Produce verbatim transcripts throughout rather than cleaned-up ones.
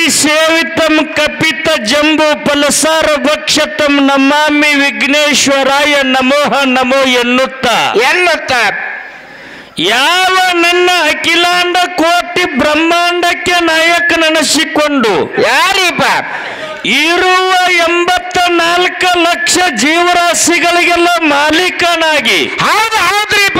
ಸೇವಿತಂ ಕಪಿತ ಜಂಬು ಫಲಸಾರ ಭಕ್ಷತಂ ನಮಾಮಿ ವಿಘ್ನೇಶ್ವರಾಯ ನಮೋಹ ನಮೋ ಎನ್ನುತ್ತ ಎನ್ನುತ್ತ ಯಾವ ನನ್ನ ಅಖಿಲಾಂಡ ಕೋಟಿ ಬ್ರಹ್ಮಾಂಡಕ್ಕೆ ನಾಯಕನೆನಿಸಿಕೊಂಡು ಯಾರೀಪ ಇರುವ ಎಂಬತ್ತ ನಾಲ್ಕು ಲಕ್ಷ ಜೀವರಾಶಿಗಳಿಗೆಲ್ಲ ಮಾಲೀಕನಾಗಿ ಹೌದು ಹೌದ್ರಿಪ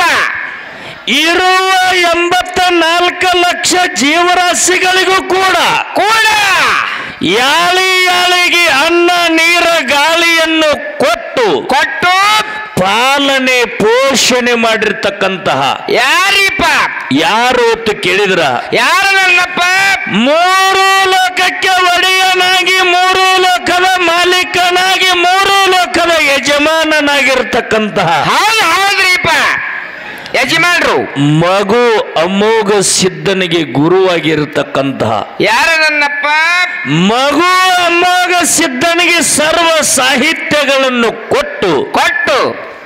ಇರುವ ಎಂಬತ್ತ ನಾಲ್ಕು ಲಕ್ಷ ಜೀವರಾಶಿಗಳಿಗೂ ಕೂಡ ಕೂಡ ಯಾಳಿ ಯಾಳಿಗೆ ಅನ್ನ ನೀರ ಗಾಳಿಯನ್ನು ಕೊಟ್ಟು ಕೊಟ್ಟು ಪಾಲನೆ ಪೋಷಣೆ ಮಾಡಿರ್ತಕ್ಕಂತಹ ಯಾರೀಪ ಯಾರು ಅಂತ ಕೇಳಿದ್ರ ಯಾರು ನನ್ನಪ್ಪ ಮೂರು ಲೋಕಕ್ಕೆ ಒಡೆಯನಾಗಿ ಮೂರು ಲೋಕದ ಮಾಲೀಕನಾಗಿ ಮೂರು ಲೋಕದ ಯಜಮಾನನಾಗಿರ್ತಕ್ಕಂತಹ ಹೌದು ಹೌದ್ರಿಪ ಯಜಮಾನ್ರು ಮಗು ಅಮೋಘ ಸಿದ್ಧನಿಗೆ ಗುರುವಾಗಿರತಕ್ಕಂತಹ ಯಾರು ನನ್ನಪ್ಪ ಮಗು ಅಮೋಘ ಸಿದ್ಧನಿಗೆ ಸರ್ವ ಸಾಹಿತ್ಯಗಳನ್ನು ಕೊಟ್ಟು ಕೊಟ್ಟು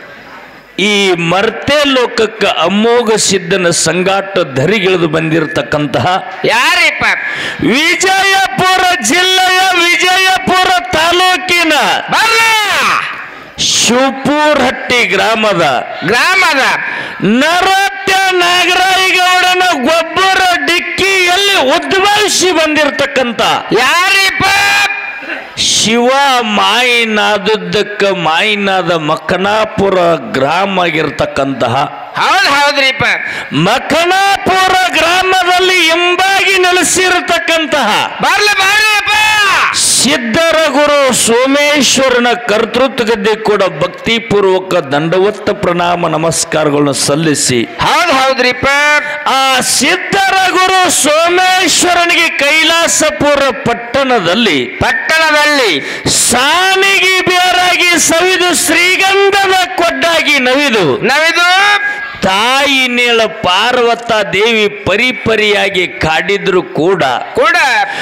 ಈ ಮರ್ತೆ ಲೋಕಕ್ಕೆ ಅಮೋಘ ಸಿದ್ಧನ ಸಂಗಾಟ ಧರಿಗಿಳಿದು ಬಂದಿರತಕ್ಕಂತಹ ಯಾರೀಪ ವಿಜಯಪುರ ಜಿಲ್ಲೆಯ ವಿಜಯಪುರ ತಾಲೂಕಿನ ಬರ್ಲ ಶಿವಪುರಹಟ್ಟಿ ಗ್ರಾಮದ ಗ್ರಾಮದ ನರತ್ಯ ನಾಗರಾಯಗೌಡನ ಗೊಬ್ಬರ ಡಿಕ್ಕಿಯಲ್ಲಿ ಉದ್ಭವಿಸಿ ಬಂದಿರತಕ್ಕಂತ ಯಾರೀಪ ಶಿವ ಮಾಯಿನಾದದ್ದಕ್ಕ ಮಾಯಿನಾದ ಮಕ್ಕನಾಪುರ ಗ್ರಾಮ ಆಗಿರ್ತಕ್ಕಂತಹ ಹೌದು ಹೌದ್ರಿಪ ಮಕ್ಕನಾಪುರ ಗ್ರಾಮದಲ್ಲಿ ಹಿಂಬಾಗಿ ನೆಲೆಸಿರತಕ್ಕಂತಹ ಬರ್ಲ ಬರ್ಲಪ್ಪ ಸಿದ್ಧರ ಗುರು ಸೋಮೇಶ್ವರನ ಕರ್ತೃತ್ವ ಗದ್ದೆ ಕೂಡ ಭಕ್ತಿಪೂರ್ವಕ ದಂಡವತ್ತ ಪ್ರಣಾಮ ನಮಸ್ಕಾರಗಳನ್ನು ಸಲ್ಲಿಸಿ ಹೌದು ಹೌದ್ರಿಪ ಆ ಸಿದ್ಧರ ಗುರು ಸೋಮೇಶ್ವರನಿಗೆ ಕೈಲಾಸಪುರ ಪಟ್ಟಣದಲ್ಲಿ ಪಟ್ಟಣದಲ್ಲಿ ಸಾನಿಗೆ ಬೇರಾಗಿ ಸವಿದು ಶ್ರೀಗಂಧದ ಕೊಡ್ಡಾಗಿ ನವಿದು ನವಿದು ತಾಯಿ ನೇಳ ಪಾರ್ವತ ದೇವಿ ಪರಿಪರಿಯಾಗಿ ಕಾಡಿದ್ರು ಕೂಡ ಕೂಡ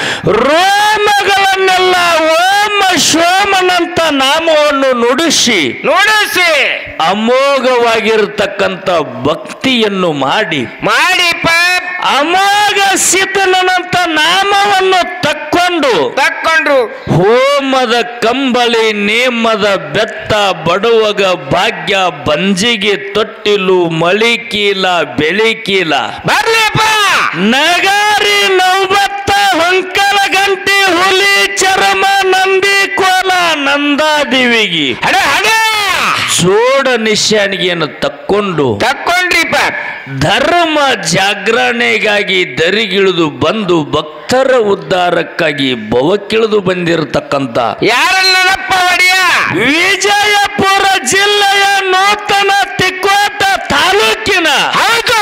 ರೋಮಗಳನ್ನೆಲ್ಲ ಓಮ ಶೋಮನಂತ ನಾಮವನ್ನು ನುಡಿಸಿ ನೋಡಿಸಿ ಅಮೋಘವಾಗಿರತಕ್ಕಂತ ಭಕ್ತಿಯನ್ನು ಮಾಡಿ ಮಾಡಿಪ ಅಮೋಘ ಸಿದ್ಧನಂತ ನಾಮವನ್ನು ತಕ್ಕೊಂಡು ತಕ್ಕೊಂಡ್ರು ಹೋಮದ ಕಂಬಳಿ ನೇಮದ ಬೆತ್ತ ಬಡವಗ ಭಾಗ್ಯ ಬಂಜಿಗೆ ತೊಟ್ಟಿಲು ಮಳಿಕೀಲ ಬೆಳಿಕೀಲ ಬರ್ಲಿಪ್ಪ ನಗಾರಿ ನೌಬತ್ತ ಹೊಂಕಲ ಗಂಟೆ ಹುಲಿ ಚರಮ ನಂದಿ ಕೋಲ ನಂದಾದಿವಿಗಿ ಹಡ ಹಡ ಜೋಡ ನಿಶಾನಿಗೆಯನ್ನು ತಕ್ಕೊಂಡು ತಕ್ಕೊಂಡ್ರಿಪ್ಪ ಧರ್ಮ ಜಾಗರಣೆಗಾಗಿ ದರಿಗಿಳಿದು ಬಂದು ಭಕ್ತರ ಉದ್ಧಾರಕ್ಕಾಗಿ ಬವಕಿಳಿದು ಬಂದಿರತಕ್ಕಂತ ಯಾರಲ್ಲಪ್ಪ ಒಡೆಯ ವಿಜಯಪುರ ಜಿಲ್ಲೆಯ ನೂತನ ತಿಕೋಟ ತಾಲೂಕಿನ ಹೌದು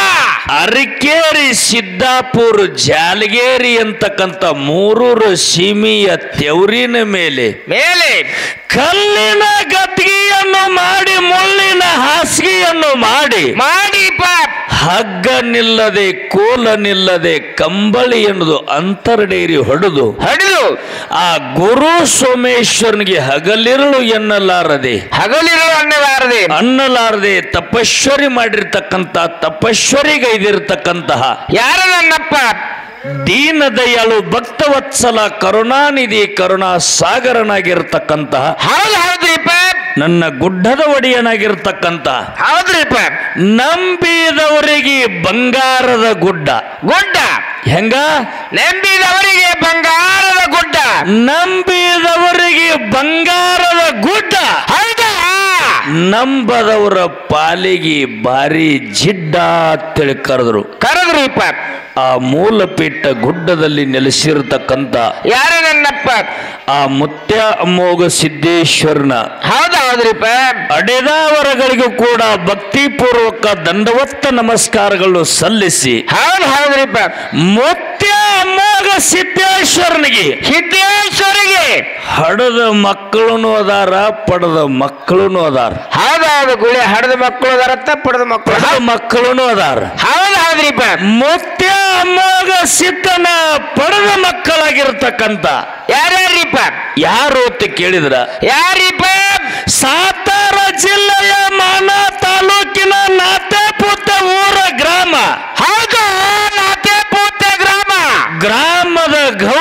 ಅರಕೇರಿ ಸಿದ್ದಾಪುರ ಜಾಲಗೇರಿ ಅಂತಕ್ಕಂಥ ಮೂರೂರು ಸೀಮೆಯ ತೆವರಿನ ಮೇಲೆ ಮೇಲೆ ಕಲ್ಲಿನ ಗದ್ಗಿಯನ್ನು ಮಾಡಿ ಮುಳ್ಳಿನ ಹಾಸಿಗೆಯನ್ನು ಮಾಡಿ ಮಾಡಿಪ ಹಗ್ಗ ನಿಲ್ಲದೆ ಕೋಲ ನಿಲ್ಲದೆ ಕಂಬಳಿ ಎನ್ನುವುದು ಅಂತರ್ಡೇರಿ ಹೊಡೆದು ಹಡಿದು ಆ ಗುರು ಸೋಮೇಶ್ವರನಿಗೆ ಹಗಲಿರುಳು ಎನ್ನಲಾರದೆ ಹಗಲಿರು ಅನ್ನಲಾರದೆ ಅನ್ನಲಾರದೆ ತಪಶ್ವರಿ ಮಾಡಿರ್ತಕ್ಕಂಥ ತಪಶ್ವರಿಗೈದಿರ್ತಕ್ಕಂತಹ ಯಾರ ನನ್ನಪ್ಪ ದೀನ ದಯಾಳು ಭಕ್ತವತ್ಸಲ ಕರುಣಾನಿಧಿ ಕರುಣಾ ಸಾಗರನಾಗಿರ್ತಕ್ಕಂತಹ ಹೌದು ಹೌದ್ರಿಪ್ಪ ನನ್ನ ಗುಡ್ಡದ ಒಡೆಯನಾಗಿರ್ತಕ್ಕಂಥ ಹೌದ್ರಿಪ್ಪ ನಂಬಿದವರಿಗೆ ಬಂಗಾರದ ಗುಡ್ಡ ಗುಡ್ಡ ಹೆಂಗ ನಂಬಿದವರಿಗೆ ಬಂಗಾರದ ಗುಡ್ಡ ನಂಬಿದವರಿಗೆ ಬಂಗಾರದ ಗುಡ್ಡ ಹೌದಾ ನಂಬದವರ ಪಾಲಿಗೆ ಭಾರಿ ಜಿಡ್ಡ ಅಂತೇಳಿ ಕರೆದ್ರು ಕರೆದ್ರಿಪ್ಪ ಆ ಮೂಲಪೀಠ ಗುಡ್ಡದಲ್ಲಿ ನೆಲೆಸಿರತಕ್ಕಂತ ಯಾರ ನನ್ನಪ್ಪ ಆ ಮುತ್ಯ ಅಮೋಘ ಸಿದ್ದೇಶ್ವರನ ಹೌದಾ ಹೌದ್ರಿಪ್ಪ ಅಡೆದಾವರಗಳಿಗೂ ಕೂಡ ಭಕ್ತಿಪೂರ್ವಕ ದಂಡವತ್ತ ನಮಸ್ಕಾರಗಳು ಸಲ್ಲಿಸಿ ಹೌದು ಹೌದ್ರಿಪ್ಪ ಮುತ್ಯ ಅಮೋಘ ಸಿದ್ದೇಶ್ವರನಿಗೆ ಸಿದ್ದೇಶ್ವರಿಗೆ ಹಡದ ಮಕ್ಕಳನ್ನು ಅದಾರ ಪಡೆದ ಮಕ್ಕಳನ್ನು ಅದಾರ ಹೌದೌದು ಗುಳಿ ಹಡದ ಮಕ್ಕಳು ಅದಾರತ್ತ ಪಡೆದ ಮಕ್ಕಳು ಪಡೆದ ಮಕ್ಕಳನ್ನು ಅದಾರ ಹೌದು ಹೌದ್ರಿಪ್ಪ ಮುತ್ಯ ಅಮೋಘ ಸಿದ್ಧನ ಪಡೆದ ಮಕ್ಕಳಾಗಿರ್ತಕ್ಕಂಥ ಯಾರ್ಯಾರಿಪ್ಪ ಯಾರು ಅಂತ ಕೇಳಿದ್ರ ಯಾರಿಪ್ಪ ಸಾತಾರ ಜಿಲ್ಲೆಯ ಮಾನ ತಾಲೂಕಿನ ನಾತೆಪುತ್ತ ಊರ ಗ್ರಾಮ ಹೌದು ನಾತೆಪುತ್ತ ಗ್ರಾಮ ಗ್ರಾಮದ ಗೌಡರ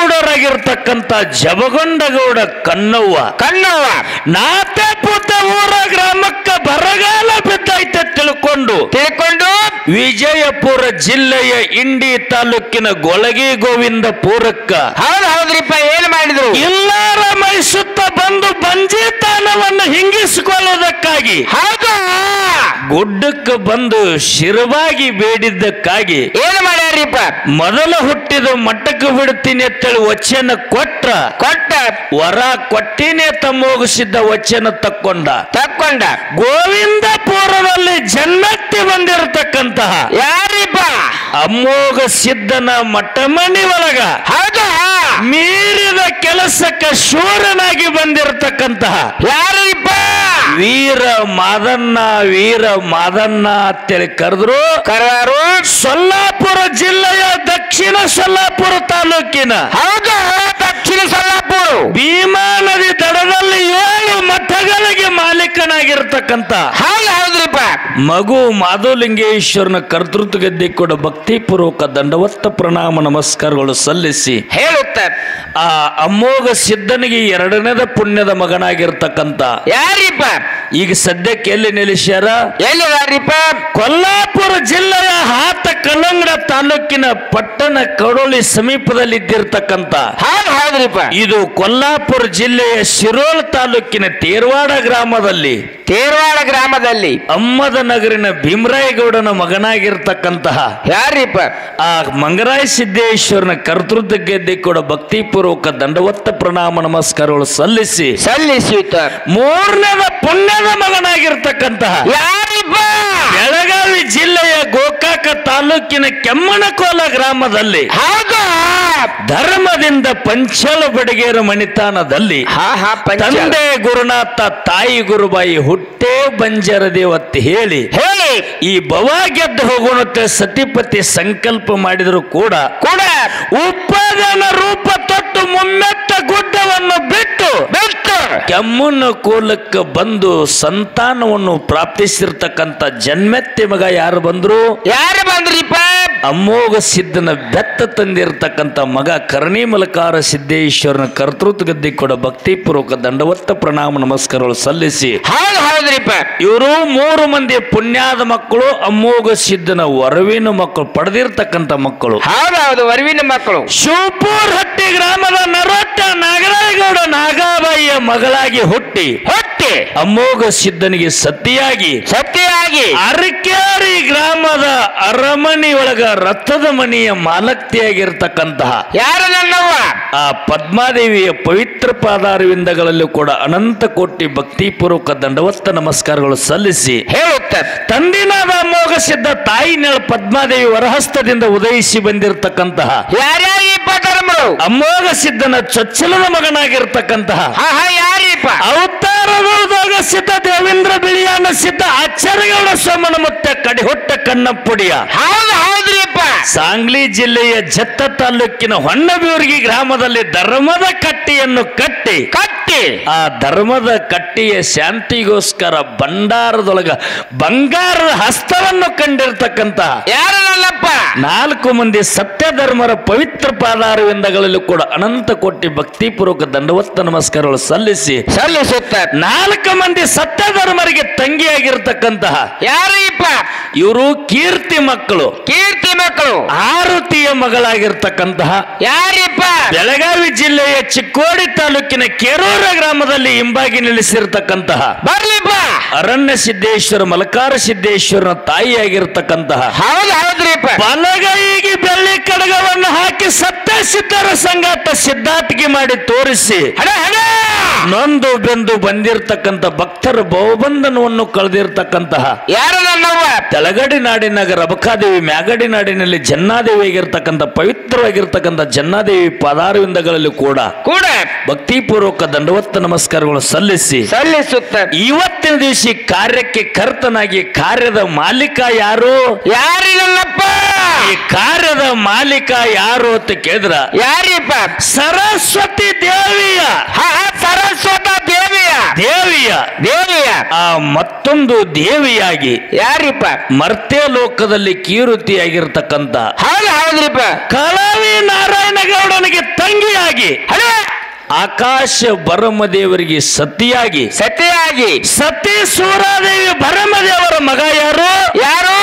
ಮಗಳಾಗಿರ್ತಕ್ಕಂಥ ಜಬಗೊಂಡಗೌಡ ಕನ್ನವ್ವ ಕನ್ನವ್ವ ನಾತೆ ಪೂತ ಊರ ಗ್ರಾಮಕ್ಕ ಬರಗಾಲ ಬಿದ್ದೈತೆ ತಿಳ್ಕೊಂಡು ತಿಳ್ಕೊಂಡು ವಿಜಯಪುರ ಜಿಲ್ಲೆಯ ಇಂಡಿ ತಾಲೂಕಿನ ಗೊಳಗಿ ಗೋವಿಂದಪುರಕ್ಕ ಹೌದು ಹೌದ್ರಿಪ್ಪ ಏನ್ ಮಾಡಿದ್ರು ಇಲ್ಲಾರ ಮೈಸುತ್ತ ಬಂದು ಬಂಜೀತಾನವನ್ನು ಹಿಂಗಿಸಿಕೊಳ್ಳುವುದಕ್ಕಾಗಿ ಹೌದು ಗುಡ್ಡಕ್ಕೆ ಬಂದು ಶಿರವಾಗಿ ಬೇಡಿದ್ದಕ್ಕಾಗಿ ಏನ್ ಮಾಡ್ಯಾರಿಪ್ಪ ಮೊದಲ ಹುಟ್ಟಿದ ಮಟ್ಟಕ್ಕೆ ಬಿಡ್ತೀನಿ ಅಂತೇಳಿ ವಚನ ಕೊಟ್ರ ಕೊಟ್ಟ ವರ ಕೊಟ್ಟಿನೇ ತಮ್ಮೋಗಿಸಿದ್ದ ವಚನ ತಕ್ಕೊಂಡ ತಕ್ಕೊಂಡ ಗೋವಿಂದಪುರದಲ್ಲಿ ಜನ್ಮಕ್ಕೆ ಬಂದಿರತಕ್ಕಂತಹ ಯಾರಿಪ್ಪ ಅಮೋಘ ಸಿದ್ಧನ ಮಠಮಣಿ ಒಳಗ ಹೌದು ಮೀರಿದ ಕೆಲಸಕ್ಕೆ ಶೂರನಾಗಿ ಬಂದಿರತಕ್ಕಂತಹ ಯಾರಿಪ್ಪ ವೀರ ಮಾದನ್ನ ವೀರ ಮಾದನ್ನ ಅಂತೇಳಿ ಕರೆದ್ರು ಕರಾರು ಸೊಲ್ಲಾಪುರ ಜಿಲ್ಲೆಯ ದಕ್ಷಿಣ ಸೊಲ್ಲಾಪುರ ತಾಲೂಕಿನ ಹೌದು ದಕ್ಷಿಣ ಸೊಲ್ಲಾಪುರ ಭೀಮಾ ನದಿ ದಡದಲ್ಲಿ ಏಳು ಮಠಗಳಿಗೆ ಮಾಲೀಕನಾಗಿರ್ತಕ್ಕಂಥ ಹೌದು ಹೌದ್ರಿಪ್ಪ ಮಗು ಮಾಧುಲಿಂಗೇಶ್ವರನ ಕರ್ತೃತ್ವ ಗದ್ದೆ ಕೂಡ ಭಕ್ತಿಪೂರ್ವಕ ದಂಡವತ್ತ ಪ್ರಣಾಮ ನಮಸ್ಕಾರಗಳು ಸಲ್ಲಿಸಿ ಹೇಳುತ್ತ ಆ ಅಮೋಘ ಸಿದ್ಧನಿಗೆ ಎರಡನೇದ ಪುಣ್ಯದ ಮಗನಾಗಿರ್ತಕ್ಕಂಥ ಯಾರಿಪ್ಪ ಈಗ ಸದ್ಯಕ್ಕೆ ಎಲ್ಲಿ ನಿಲ್ಲಿಸ್ಯಾರ ಎಲ್ಲಿದಾರಿಪ್ಪ ಕೊಲ್ಲಾಪುರ ಜಿಲ್ಲೆಯ ಹಾತ ಕಲ್ಲಂಗಡ ತಾಲೂಕಿನ ಪಟ್ಟಣ ಕಡೋಳಿ ಸಮೀಪದಲ್ಲಿ ಇದ್ದಿರ್ತಕ್ಕಂಥ ಹೌದು ಹೌದ್ರಿಪ್ಪ ಇದು ಕೊಲ್ಲಾಪುರ ಜಿಲ್ಲೆಯ ಶಿರೋಳ ತಾಲೂಕಿನ ತೇರವಾಡ ಗ್ರಾಮದಲ್ಲಿ ತೇರವಾಡ ಗ್ರಾಮದಲ್ಲಿ ಅಮ್ಮದ ನಗರಿನ ಭೀಮರಾಯಗೌಡನ ಮಗನಾಗಿರ್ತಕ್ಕಂತಹ ಯಾರಿಪ್ಪ ಆ ಮಂಗರಾಯ ಸಿದ್ದೇಶ್ವರನ ಕರ್ತೃತ್ವ ಗೆದ್ದೆ ಕೂಡ ಭಕ್ತಿಪೂರ್ವಕ ದಂಡವತ್ತ ಪ್ರಣಾಮ ನಮಸ್ಕಾರಗಳು ಸಲ್ಲಿಸಿ ಸಲ್ಲಿಸಿತ ಮೂರನೇದ ಪುಣ್ಯದ ಮಗನಾಗಿರ್ತಕ್ಕಂತಹ ಯಾರಿಪ್ಪ ಬೆಳಗಾವಿ ಜಿಲ್ಲೆಯ ಗೋಕಾಕ ತಾಲೂಕಿನ ಕೆಮ್ಮನಕೋಲ ಗ್ರಾಮದಲ್ಲಿ ಹೌದು ಧರ್ಮದಿಂದ ಪಂಚಾಲ ಬಡಗೇರ ಮಣಿತಾನದಲ್ಲಿ ಹಾ ಹಾ ಪಂಚ ತಂದೆ ಗುರುನಾಥ ತಾಯಿ ಗುರುಬಾಯಿ ಹುಟ್ಟೇ ಬಂಜರ ದೇವತ್ತೆ ಹೇಳಿ ಹೇಳಿ ಈ ಭವ ಗೆದ್ದು ಹೋಗೋಣತ್ತೆ ಸತಿಪತಿ ಸಂಕಲ್ಪ ಮಾಡಿದ್ರು ಕೂಡ ಕೂಡ ಉಪಾದಾನ ರೂಪ ತೊಟ್ಟು ಮುಮ್ಮೆತ್ತ ಗುಡ್ಡವನ್ನು ಬಿಟ್ಟು ಬಿಟ್ಟು ಕೆಮ್ಮನ ಕೋಲಕ್ಕೆ ಬಂದು ಸಂತಾನವನ್ನು ಪ್ರಾಪ್ತಿಸಿರ್ತಕ್ಕಂಥ ಜನ್ಮೆತ್ತಿ ಮಗ ಯಾರು ಬಂದ್ರು ಯಾರು ಬಂದ್ರಿಪ್ಪ ಅಮೋಘ ಸಿದ್ಧನ ಬೆತ್ತ ತಂದಿರತಕ್ಕಂಥ ಮಗ ಕರ್ಣಿ ಮಲಕಾರ ಸಿದ್ದೇಶ್ವರನ ಕರ್ತೃತ್ವ ಗದ್ದೆ ಕೂಡ ಭಕ್ತಿಪೂರ್ವಕ ದಂಡವತ್ತ ಪ್ರಣಾಮ ನಮಸ್ಕಾರಗಳು ಸಲ್ಲಿಸಿ ಹೌದು ಹೌದ್ರಿಪ್ಪ ಇವರು ಮೂರು ಮಂದಿ ಪುಣ್ಯಾದ ಮಕ್ಕಳು ಅಮೋಘ ಸಿದ್ಧನ ವರವಿನ ಮಕ್ಕಳು ಪಡೆದಿರ್ತಕ್ಕಂಥ ಮಕ್ಕಳು ಹೌದು ಹೌದು ವರವಿನ ಮಕ್ಕಳು ಶಿವಪುರ ಹಟ್ಟಿ ಗ್ರಾಮದ ನರೊಟ್ಟ ನಾಗರಾಯಗೌಡ ನಾಗಾಬಾಯಿಯ ಮಗಳಾಗಿ ಹುಟ್ಟಿ ಹೊಟ್ಟೆ ಅಮೋಘ ಸಿದ್ಧನಿಗೆ ಸತಿಯಾಗಿ ಸತ್ಯವಾಗಿ ಅರಕೇರಿ ಗ್ರಾಮದ ಅರಮನೆ ಒಳಗ ರಥದ ಮನೆಯ ಮಾಲಕ್ತಿಯಾಗಿರ್ತಕ್ಕಂತಹ ಯಾರು ನನ್ನವ್ವ ಆ ಪದ್ಮಾದೇವಿಯ ಪವಿತ್ರ ಪಾದಾರವಿಂದಗಳಲ್ಲೂ ಕೂಡ ಅನಂತ ಕೋಟಿ ಭಕ್ತಿಪೂರ್ವಕ ದಂಡವತ್ತ ನಮಸ್ಕಾರಗಳು ಸಲ್ಲಿಸಿ ಹೇಳುತ್ತ ತಂದಿನಾದ ಅಮೋಘ ಸಿದ್ಧ ತಾಯಿ ನೆಳ ಪದ್ಮಾದೇವಿ ವರಹಸ್ತದಿಂದ ಉದಯಿಸಿ ಬಂದಿರತಕ್ಕಂತಹ ಯಾರ್ಯಾರಿಪ್ಪ ಧರ್ಮರು ಅಮೋಘ ಸಿದ್ಧನ ಚೊಚ್ಚಲದ ಮಗನಾಗಿರ್ತಕ್ಕಂತಹ ಹಾ ಹಾ ಯಾರಿಪ್ಪ ಅವತಾರದೊಳದಾಗ ಸಿದ್ಧ ದೇವೇಂದ್ರ ಬಿಳಿಯಾನ ಸಿದ್ಧ ಆಚಾರ್ಯಗೌಡ ಸೋಮನ ಮತ್ತೆ ಕಡಿಹೊಟ್ಟ ಕಣ್ಣಪ್ಪುಡಿಯ ಹೌದು ಹೌದ್ರಿಪ್ಪ ಸಾಂಗ್ಲಿ ಜಿಲ್ಲೆಯ ಜತ್ತ ತಾಲೂಕಿನ ಹೊನ್ನಬೀರ್ಗಿ ಗ್ರಾಮದಲ್ಲಿ ಧರ್ಮದ ಕಟ್ಟಿಯನ್ನು ಕಟ್ಟಿ ಕಟ್ಟಿ ಆ ಧರ್ಮದ ಕಟ್ಟಿಯ ಶಾಂತಿಗೋಸ್ಕರ ಭಂಡಾರದೊಳಗ ಬಂಗಾರದ ಹಸ್ತವನ್ನು ಕಂಡಿರ್ತಕ್ಕಂತಹ ಯಾರು ನನ್ನಪ್ಪ ನಾಲ್ಕು ಮಂದಿ ಸತ್ಯ ಧರ್ಮರ ಪವಿತ್ರ ಪಾದಾರವಿಂದಗಳಲ್ಲೂ ಕೂಡ ಅನಂತ ಕೋಟಿ ಭಕ್ತಿಪೂರ್ವಕ ದಂಡವತ್ತ ನಮಸ್ಕಾರಗಳು ಸಲ್ಲಿಸಿ ಸಲ್ಲಿಸುತ್ತ ನಾಲ್ಕು ಮಂದಿ ಸತ್ಯ ಧರ್ಮರಿಗೆ ತಂಗಿಯಾಗಿರ್ತಕ್ಕಂತಹ ಯಾರಿಪ್ಪ ಇವರು ಕೀರ್ತಿ ಮಕ್ಕಳು ಕೀರ್ತಿ ಮಕ್ಕಳು ಆರುತಿಯ ಮಗಳಾಗಿರ್ತಕ್ಕಂತಹ ಯಾರಿಪ್ಪ ಬೆಳಗಾವಿ ಜಿಲ್ಲೆಯ ಚಿಕ್ಕೋಡಿ ತಾಲೂಕಿನ ಕೆರೂರ ಗ್ರಾಮದಲ್ಲಿ ಹಿಂಬಾಗಿ ನಿಲ್ಲಿಸಿರ್ತಕ್ಕಂತಹ ಬರ್ಲಿಪ್ಪ ಅರಣ್ಯ ಸಿದ್ದೇಶ್ವರ ಮಲಕಾರ ಸಿದ್ದೇಶ್ವರನ ತಾಯಿಯಾಗಿರ್ತಕ್ಕಂತಹ ಹೌದು ಹೌದ್ರಿಪ್ಪ ಬಲಗೈಗೆ ಬೆಳ್ಳಿ ಕಡಗವನ್ನು ಹಾಕಿ ಸತ್ಯ ಸಿದ್ಧರ ಸಂಗಾಟ ಸಿದ್ಧಾರ್ಥಿಗೆ ಮಾಡಿ ತೋರಿಸಿ ಹಣ ಹಣ ನೊಂದು ಬೆಂದು ಬಂದಿರತಕ್ಕಂಥ ಭಕ್ತರ ಬಹುಬಂಧನವನ್ನು ಕಳೆದಿರ್ತಕ್ಕಂತಹ ಯಾರು ನನ್ನವ್ವ ತೆಲಗಡಿ ನಾಡಿನಾಗ ರಬಕಾದೇವಿ ಮ್ಯಾಗಡಿ ನಾಡಿನಲ್ಲಿ ಜನ್ನಾದೇವಿ ಆಗಿರ್ತಕ್ಕಂಥ ಪವಿತ್ರವಾಗಿರ್ತಕ್ಕಂಥ ಜನ್ನಾದೇವಿ ಪದಾರವಿಂದಗಳಲ್ಲಿ ಕೂಡ ಕೂಡ ಭಕ್ತಿಪೂರ್ವಕ ದಂಡವತ್ತ ನಮಸ್ಕಾರಗಳು ಸಲ್ಲಿಸಿ ಸಲ್ಲಿಸುತ್ತ ಇವತ್ತಿನ ದಿವಸ ಕಾರ್ಯಕ್ಕೆ ಕರ್ತನಾಗಿ ಕಾರ್ಯದ ಮಾಲೀಕ ಯಾರು ಯಾರಿ ನನ್ನಪ್ಪ ಈ ಕಾರ್ಯದ ಮಾಲೀಕ ಯಾರು ಅಂತ ಕೇಳಿದ್ರ ಯಾರಿಪ್ಪ ಸರಸ್ವತಿ ದೇವಿಯ ಹಾ ಹಾ ಸರಸ್ವತ ದೇವಿಯ ದೇವಿಯ ದೇವಿಯ ಆ ಮತ್ತೊಂದು ದೇವಿಯಾಗಿ ಯಾರಿಪ್ಪ ಮರ್ತ್ಯ ಲೋಕದಲ್ಲಿ ಕೀರುತಿಯಾಗಿರ್ತಕ್ಕಂಥ ಹೌದು ಹೌದ್ರಿಪ್ಪ ಕಳವಿ ನಾರಾಯಣಗೌಡನಿಗೆ ತಂಗಿಯಾಗಿ ಹರಿಯಾಗಿ ಹಲೋ ಆಕಾಶ ಭರಮದೇವರಿಗೆ ಸತಿಯಾಗಿ ಸತಿಯಾಗಿ ಸತಿ ಸೂರಾದೇವಿ ಭರಮದೇವರ ಮಗ ಯಾರು ಯಾರು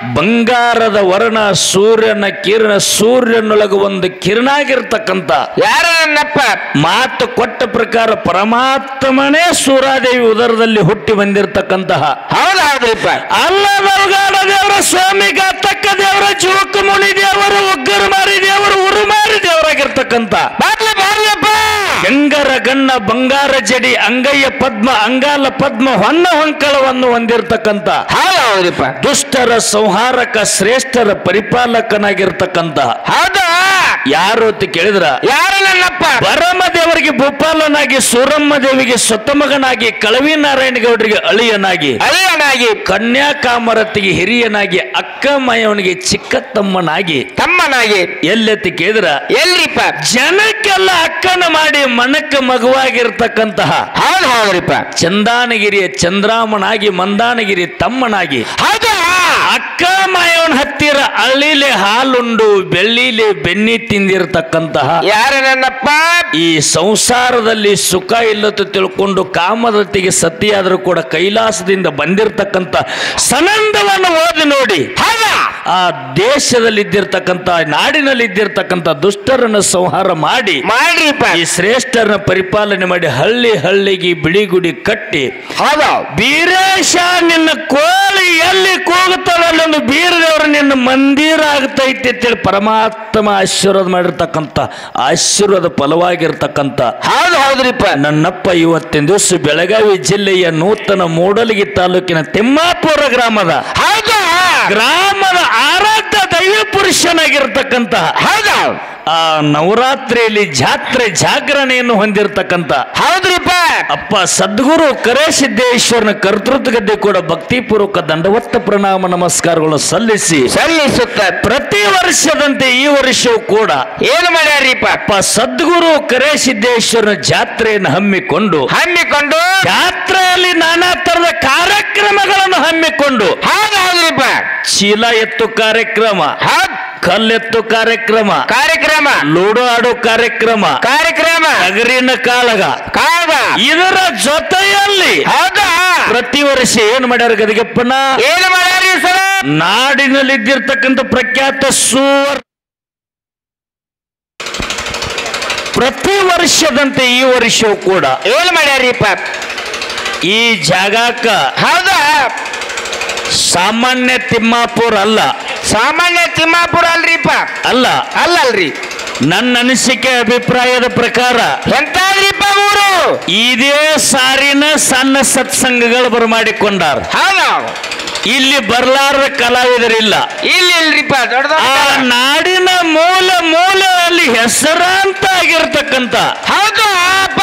ಬಂಗಾರದ ವರ್ಣ ಸೂರ್ಯನ ಕಿರಣ ಸೂರ್ಯನೊಳಗೆ ಒಂದು ಕಿರಣ ಆಗಿರ್ತಕ್ಕಂಥ ಯಾರು ನನ್ನಪ್ಪ ಮಾತು ಕೊಟ್ಟ ಪ್ರಕಾರ ಪರಮಾತ್ಮನೇ ಸೂರಾದೇವಿ ಉದರದಲ್ಲಿ ಹುಟ್ಟಿ ಬಂದಿರತಕ್ಕಂತಹ ಹೌದು ಹೌದ್ರಿಪ್ಪ ಅಲ್ಲ ಬರುಗಾಡ ದೇವರ ಸ್ವಾಮಿ ಗಾತಕ್ಕ ದೇವರ ಜೋಕ ಮುನಿ ದೇವರು ಉಗ್ಗರ ಮಾರಿ ದೇವರು ಉರುಮಾರಿ ದೇವರಾಗಿರ್ತಕ್ಕಂಥ ಬಾರ್ಲಿ ಬಾರ್ಲಿಯಪ್ಪ ಗಂಗರ ಗಣ್ಣ ಬಂಗಾರ ಜಡಿ ಅಂಗಯ್ಯ ಪದ್ಮ ಅಂಗಾಲ ಪದ್ಮ ಹೊನ್ನ ಹೊಂಕಳವನ್ನು ಹೊಂದಿರತಕ್ಕಂಥ ಹೌದು ಹೌದ್ರಿಪ್ಪ ದುಷ್ಟರ ಸಂಹಾರಕ ಶ್ರೇಷ್ಠರ ಪರಿಪಾಲಕನಾಗಿರ್ತಕ್ಕಂಥ ಹೌದು ಯಾರು ಅಂತ ಕೇಳಿದ್ರ ಯಾರು ನನ್ನಪ್ಪ ಭರಮದೇವರಿಗೆ ಭೂಪಾಲನಾಗಿ ಸೂರಮ್ಮ ದೇವಿಗೆ ಸೊತ್ತ ಮಗನಾಗಿ ಕಳವಿ ನಾರಾಯಣ ಗೌಡರಿಗೆ ಅಳಿಯನಾಗಿ ಅಳಿಯನಾಗಿ ಕನ್ಯಾಕಾಮರತಿಗೆ ಹಿರಿಯನಾಗಿ ಅಕ್ಕ ಮಾಯವನಿಗೆ ಚಿಕ್ಕ ತಮ್ಮನಾಗಿ ತಮ್ಮನಾಗಿ ಎಲ್ಲೆತ್ತಿ ಕೇಳಿದ್ರ ಎಲ್ರಿಪ್ಪ ಜನಕ್ಕೆಲ್ಲ ಅಕ್ಕನ ಮಾಡಿ ಮನಕ್ಕ ಮಗುವಾಗಿರ್ತಕ್ಕಂತಹ ಹೌದು ಹೌದ್ರಿಪ್ಪ ಚಂದಾನಗಿರಿಯ ಚಂದ್ರಾಮನಾಗಿ ಮಂದಾನಗಿರಿ ತಮ್ಮನಾಗಿ ಹೌದು ಅಕ್ಕ ಮಾಯವನ ಹತ್ತಿರ ಅಳ್ಳಿಲೆ ಹಾಲುಂಡು ಬೆಳ್ಳಿಲೆ ಬೆನ್ನಿ ತಿಂದಿರತಕ್ಕಂತಹ ಯಾರು ನನ್ನಪ್ಪ ಈ ಸಂಸಾರದಲ್ಲಿ ಸುಖ ಇಲ್ಲದ ತಿಳ್ಕೊಂಡು ಕಾಮದತ್ತಿಗೆ ಸತಿಯಾದರೂ ಕೂಡ ಕೈಲಾಸದಿಂದ ಬಂದಿರತಕ್ಕಂತ ಸನಂದವನ್ನು ಓದಿ ನೋಡಿ ಆ ದೇಶದಲ್ಲಿ ಇದ್ದಿರ್ತಕ್ಕಂಥ ನಾಡಿನಲ್ಲಿ ಇದ್ದಿರ್ತಕ್ಕಂಥ ದುಷ್ಟರನ್ನು ಸಂಹಾರ ಮಾಡಿ ಮಾಡ್ರಿಪ್ಪ ಈ ಶ್ರೇಷ್ಠರನ್ನ ಪರಿಪಾಲನೆ ಮಾಡಿ ಹಳ್ಳಿ ಹಳ್ಳಿಗೆ ಬಿಡಿಗುಡಿ ಕಟ್ಟಿ ಹೌದು ಬೀರೇಶ ನಿನ್ನ ಕೋಳಿ ಎಲ್ಲಿ ಕೂಗುತ್ತಾಳೆ ಅಲ್ಲೊಂದು ಬೀರದೇವರು ನಿನ್ನ ಮಂದಿರ ಆಗ್ತೈತಿ ಅಂತೇಳಿ ಪರಮಾತ್ಮ ಆಶೀರ್ವಾದ ಮಾಡಿರ್ತಕ್ಕಂಥ ಆಶೀರ್ವಾದ ಫಲವಾಗಿರ್ತಕ್ಕಂಥ ಹೌದು ಹೌದ್ರಿಪ್ಪ ನನ್ನಪ್ಪ ಇವತ್ತಿನ ದಿವಸ ಬೆಳಗಾವಿ ಜಿಲ್ಲೆಯ ನೂತನ ಮೂಡಲಗಿ ತಾಲೂಕಿನ ತಿಮ್ಮಾಪುರ ಗ್ರಾಮದ ಹೌದು ಗ್ರಾಮದ ಆರಾಧ್ಯ ದೈವ ಪುರುಷನಾಗಿರ್ತಕ್ಕಂಥ ಹೌದು ಆ ನವರಾತ್ರಿಯಲ್ಲಿ ಜಾತ್ರೆ ಜಾಗರಣೆಯನ್ನು ಹೊಂದಿರತಕ್ಕಂಥ ಹೌದ್ರಿಪ್ಪ ಅಪ್ಪ ಸದ್ಗುರು ಕರೇಸಿದ್ದೇಶ್ವರನ ಕರ್ತೃತ್ವ ಗದ್ದೆ ಕೂಡ ಭಕ್ತಿಪೂರ್ವಕ ದಂಡವತ್ತ ಪ್ರಣಾಮ ನಮಸ್ಕಾರಗಳು ಸಲ್ಲಿಸಿ ಸಲ್ಲಿಸುತ್ತ ಪ್ರತಿ ವರ್ಷದಂತೆ ಈ ವರ್ಷವೂ ಕೂಡ ಏನು ಮಾಡ್ಯಾರಿಪ್ಪ ಅಪ್ಪ ಸದ್ಗುರು ಕರೇಸಿದ್ದೇಶ್ವರನ ಜಾತ್ರೆಯನ್ನು ಹಮ್ಮಿಕೊಂಡು ಹಮ್ಮಿಕೊಂಡು ಜಾತ್ರೆಯಲ್ಲಿ ನಾನಾ ತರದ ಕಾರ್ಯಕ್ರಮಗಳನ್ನು ಹಮ್ಮಿಕೊಂಡು ಹೌದು ಹೌದ್ರಿಪ್ಪ ಚೀಲ ಎತ್ತು ಕಾರ್ಯಕ್ರಮ, ಹೌದು ಕಲ್ಲೆತ್ತು ಕಾರ್ಯಕ್ರಮ, ಕಾರ್ಯಕ್ರಮ ಲೂಡೋ ಆಡೋ ಕಾರ್ಯಕ್ರಮ, ಕಾರ್ಯಕ್ರಮ ನಗರಿನ ಕಾಳಗ, ಕಾಗ ಇದರ ಜೊತೆಯಲ್ಲಿ ಹೌದಾ ಪ್ರತಿ ವರ್ಷ ಏನ್ ಮಾಡ್ಯಾರ ಗದಿಗೆಪ್ಪನ ಏನು ಮಾಡ್ಯಾರಿ ಸರ್ ನಾಡಿನಲ್ಲಿ ಇದ್ದಿರ್ತಕ್ಕಂಥ ಪ್ರಖ್ಯಾತ ಸೂವರ್ ಪ್ರತಿ ವರ್ಷದಂತೆ ಈ ವರ್ಷವೂ ಕೂಡ ಏನು ಮಾಡ್ಯಾರಿಪ್ಪ ಈ ಜಾಗಕ್ಕ ಹೌದಾ ಸಾಮಾನ್ಯ ತಿಮ್ಮಾಪುರ ಅಲ್ಲ, ಸಾಮಾನ್ಯ ತಿಮ್ಮಾಪುರ ಅಲ್ರಿಪ್ಪ ಅಲ್ಲ ಅಲ್ಲಲ್ರಿ ನನ್ನ ಅನಿಸಿಕೆ ಅಭಿಪ್ರಾಯದ ಪ್ರಕಾರ ಎಂತಾದ್ರಿಪ್ಪ ಊರು ಇದೇ ಸಾರಿನ ಸಣ್ಣ ಸತ್ಸಂಗಗಳು ಬರಮಾಡಿಕೊಂಡಾರ. ಹೌದು ಇಲ್ಲಿ ಬರ್ಲಾರದ ಕಲಾವಿದರಿಲ್ಲ. ಇಲ್ಲಿ ಇಲ್ರಿಪ್ಪ ದೊಡ್ಡ ಆ ನಾಡಿನ ಮೂಲ ಮೂಲೆಯಲ್ಲಿ ಹೆಸರಾಂತ ಆಗಿರ್ತಕ್ಕಂಥ ಹೌದು ಅಪ್ಪ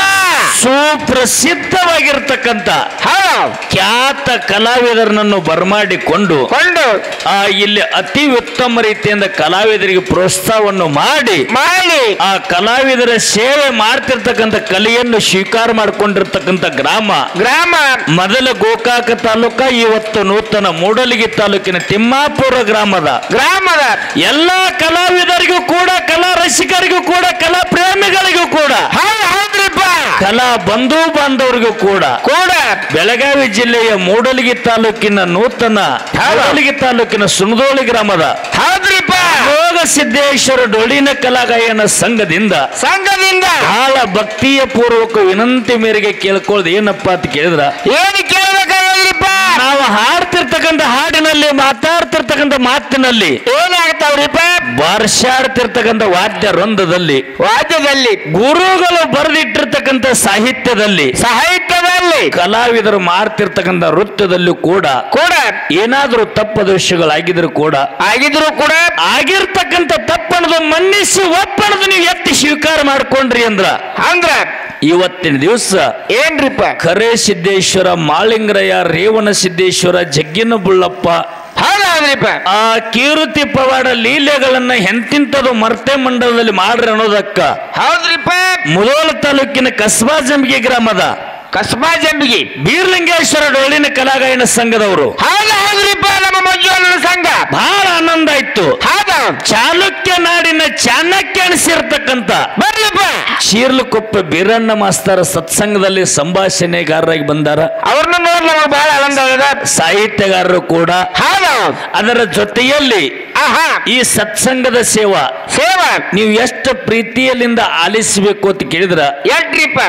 ಸುಪ್ರಸಿದ್ಧವಾಗಿರ್ತಕ್ಕಂಥ ಹೌದು ಖ್ಯಾತ ಕಲಾವಿದರನ್ನು ಬರಮಾಡಿಕೊಂಡು ಕೊಂಡು ಆ ಇಲ್ಲಿ ಅತಿ ಉತ್ತಮ ರೀತಿಯಿಂದ ಕಲಾವಿದರಿಗೆ ಪ್ರೋತ್ಸಾಹವನ್ನು ಮಾಡಿ ಮಾಡಿ ಆ ಕಲಾವಿದರ ಸೇವೆ ಮಾಡ್ತಿರ್ತಕ್ಕಂಥ ಕಲೆಯನ್ನು ಸ್ವೀಕಾರ ಮಾಡಿಕೊಂಡಿರ್ತಕ್ಕಂಥ ಗ್ರಾಮ ಗ್ರಾಮ ಮೊದಲ ಗೋಕಾಕ ತಾಲೂಕ, ಇವತ್ತು ನೂತನ ಮೂಡಲಗಿ ತಾಲೂಕಿನ ತಿಮ್ಮಾಪುರ ಗ್ರಾಮದ ಗ್ರಾಮದ ಎಲ್ಲಾ ಕಲಾವಿದರಿಗೂ ಕೂಡ, ಕಲಾ ರಸಿಕರಿಗೂ ಕೂಡ, ಕಲಾ ಪ್ರೇಮಿಗಳಿಗೂ ಕೂಡ, ಹೌದು ಹೌದ್ರಿಪ್ಪ ಕಲಾ ಬಂಧು ಬಾಂಧವರಿಗೂ ಕೂಡ ಕೂಡ ಬೆಳಗಾವಿ ಜಿಲ್ಲೆಯ ಮೂಡಲಗಿ ತಾಲೂಕಿನ ನೂತನ ಮೂಡಲಗಿ ತಾಲೂಕಿನ ಸುಣದೋಳಿ ಗ್ರಾಮದ ಹೌದ್ರಿಪ್ಪ ಯೋಗ ಸಿದ್ದೇಶ್ವರ ಡೊಳ್ಳಿನ ಕಲಾಗಾಯನ ಸಂಘದಿಂದ ಸಂಘದಿಂದ ಬಹಳ ಭಕ್ತಿಯ ಪೂರ್ವಕ ವಿನಂತಿ ಮೇರೆಗೆ ಕೇಳ್ಕೊಳ್ಳೋದು ಏನಪ್ಪ ಅಂತ ಕೇಳಿದ್ರ, ಏನು ಕೇಳಬೇಕಾಗಿಲ್ರಿಪ್ಪ ನಾವು ಹಾಡ್ತಿರ್ತಕ್ಕಂಥ ಹಾಡಿನಲ್ಲಿ, ಮಾತಾಡ್ತಿರ್ತಕ್ಕಂಥ ಮಾತಿನಲ್ಲಿ, ಏನಾಗ್ತಾವ್ರಿಪ್ಪ ವರ್ಷಾಡ್ತಿರ್ತಕ್ಕಂಥ ವಾದ್ಯ ವೃಂದದಲ್ಲಿ, ವಾದ್ಯದಲ್ಲಿ, ಗುರುಗಳು ಬರೆದಿಟ್ಟಿರ್ತಕ್ಕಂಥ ಸಾಹಿತ್ಯದಲ್ಲಿ, ಸಾಹಿತ್ಯದಲ್ಲಿ, ಕಲಾವಿದರು ಮಾಡ್ತಿರ್ತಕ್ಕಂಥ ನೃತ್ಯದಲ್ಲೂ ಕೂಡ ಕೂಡ ಏನಾದ್ರೂ ತಪ್ಪದೋಷಗಳಾಗಿದ್ರು ಕೂಡ ಆಗಿದ್ರು ಕೂಡ ಆಗಿರ್ತಕ್ಕಂಥ ತಪ್ಪಣದು ಮನ್ನಿಸಿ ಒಪ್ಪಣದು ನೀವು ಎತ್ತಿ ಸ್ವೀಕಾರ ಮಾಡ್ಕೊಂಡ್ರಿ ಅಂದ್ರ ಅಂದ್ರ ಇವತ್ತಿನ ದಿವಸ ಏನ್ರಿಪ್ಪ ಕರೆ ಸಿದ್ದೇಶ್ವರ, ಮಾಳಿಂಗರಯ್ಯ, ರೇವಣ ಸಿದ್ದೇಶ್ವರ, ಜಗ್ಗಿನ ಬುಳ್ಳಪ್ಪ, ಹೌದ್ರಿಪ್ಪ ಆ ಕೀರುತಿ ಪವಾಡ ಲೀಲೆಗಳನ್ನ ಎಂತಿಂತದು ಮರ್ತೆ ಮಂಡಲದಲ್ಲಿ ಮಾಡ್ರಿ ಅನ್ನೋದಕ್ಕ ಹೌದ್ರಿಪ್ಪ ಮುಧೋಳ ತಾಲೂಕಿನ ಕಸ್ಬಾ ಜಂಬಿಗೆ ಗ್ರಾಮದ ಕಸ್ಬಾ ಜಂಬಿಗಿ ಬೀರ್ಲಿಂಗೇಶ್ವರ ಡೊಳ್ಳಿನ ಕಲಾಗಾಯನ ಸಂಘದವರು ಹೌದು ಹೌದ್ರಿಪ್ಪ ನಮ್ಮ ಮಂಜುವನ ಸಂಘ ಬಹಳ ಆನಂದ ಆಯ್ತು. ಹೌದು ಚಾಲುಕ್ಯ ನಾಡಿನ ಚಾಣಕ್ಯ ಅನಿಸಿರ್ತಕ್ಕಂಥ ಬರ್ಲಿಪ್ಪ ಶೀರ್ಲಕೊಪ್ಪ ಬೀರಣ್ಣ ಮಾಸ್ತರ ಸತ್ಸಂಗದಲ್ಲಿ ಸಂಭಾಷಣೆಗಾರರಾಗಿ ಬಂದಾರ. ಅವ್ರನ್ನ ನೋಡಿ ನಮಗೆ ಬಹಳ ಆನಂದ ಆಗಿದೆ. ಸಾಹಿತ್ಯಗಾರರು ಕೂಡ. ಹೌದು. ಅದರ ಜೊತೆಯಲ್ಲಿ ಆಹಾ ಈ ಸತ್ಸಂಗದ ಸೇವಾ ಸೇವಾ ನೀವು ಎಷ್ಟು ಪ್ರೀತಿಯಲ್ಲಿಂದ ಆಲಿಸಬೇಕು ಅಂತ ಕೇಳಿದ್ರ, ಎಷ್ಟ್ರಿಪ್ಪ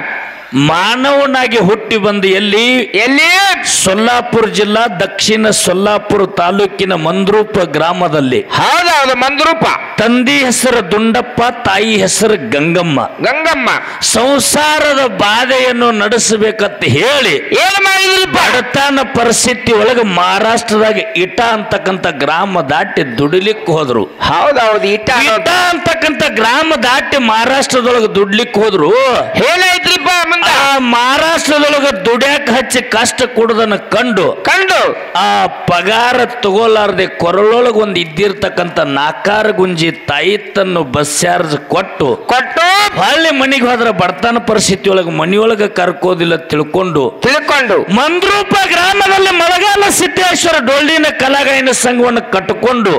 ಮಾನವನಾಗಿ ಹುಟ್ಟಿ ಬಂದು ಎಲ್ಲಿ ಎಲ್ಲಿ ಸೊಲ್ಲಾಪುರ ಜಿಲ್ಲಾ ದಕ್ಷಿಣ ಸೊಲ್ಲಾಪುರ ತಾಲೂಕಿನ ಮಂದ್ರೂಪ ಗ್ರಾಮದಲ್ಲಿ. ಹೌದೌದು ಮಂದ್ರೂಪ. ತಂದಿ ಹೆಸರು ದುಂಡಪ್ಪ, ತಾಯಿ ಹೆಸರು ಗಂಗಮ್ಮ. ಗಂಗಮ್ಮ ಸಂಸಾರದ ಬಾಧೆಯನ್ನು ನಡೆಸಬೇಕಂತ ಹೇಳಿ ಏನ್ ಮಾಡಿದ್ರಿಪ್ಪ? ಬಡತನ ಪರಿಸ್ಥಿತಿ ಒಳಗೆ ಮಹಾರಾಷ್ಟ್ರದಾಗ ಇಟ ಅಂತಕ್ಕಂಥ ಗ್ರಾಮ ದಾಟಿ ದುಡಿಲಿಕ್ಕೆ ಹೋದ್ರು. ಹೌದೌದು ಇಟ್ಟ ಇಟ ಅಂತಕ್ಕಂಥ ಗ್ರಾಮ ದಾಟಿ ಮಹಾರಾಷ್ಟ್ರದೊಳಗೆ ದುಡ್ಲಿಕ್ಕೆ ಹೋದ್ರು. ಹೇಳೈತ್ರಿಪ್ಪ ಆ ಮಹಾರಾಷ್ಟ್ರದೊಳಗ ದುಡ್ಯಾಕ ಹಚ್ಚಿ ಕಷ್ಟ ಕೊಡುದನ್ನ ಕಂಡು ಕಂಡು ಆ ಪಗಾರ ತಗೋಲಾರ್ದೆ ಕೊರಳೊಳಗ ಒಂದು ಇದ್ದಿರ್ತಕ್ಕಂಥ ನಾಕಾರ ಗುಂಜಿ ತಾಯಿ ತನ್ನು ಬಸ್ ಚಾರ್ಜ್ ಕೊಟ್ಟು ಕೊಟ್ಟು ಹೊಳ್ಳಿ ಮನಿಗೆ ಹೋದ್ರ ಬಡತನ ಪರಿಸ್ಥಿತಿ ಒಳಗ ಮನಿಯೊಳಗ ಕರ್ಕೋದಿಲ್ಲ ತಿಳ್ಕೊಂಡು ತಿಳ್ಕೊಂಡು ಮಂದ್ರೂಪ ಗ್ರಾಮದಲ್ಲಿ ಮಳಗಾಲ ಸಿದ್ದೇಶ್ವರ ಡೊಳ್ಳಿನ ಕಲಾಗಾಯನ ಸಂಘವನ್ನು ಕಟ್ಟಿಕೊಂಡು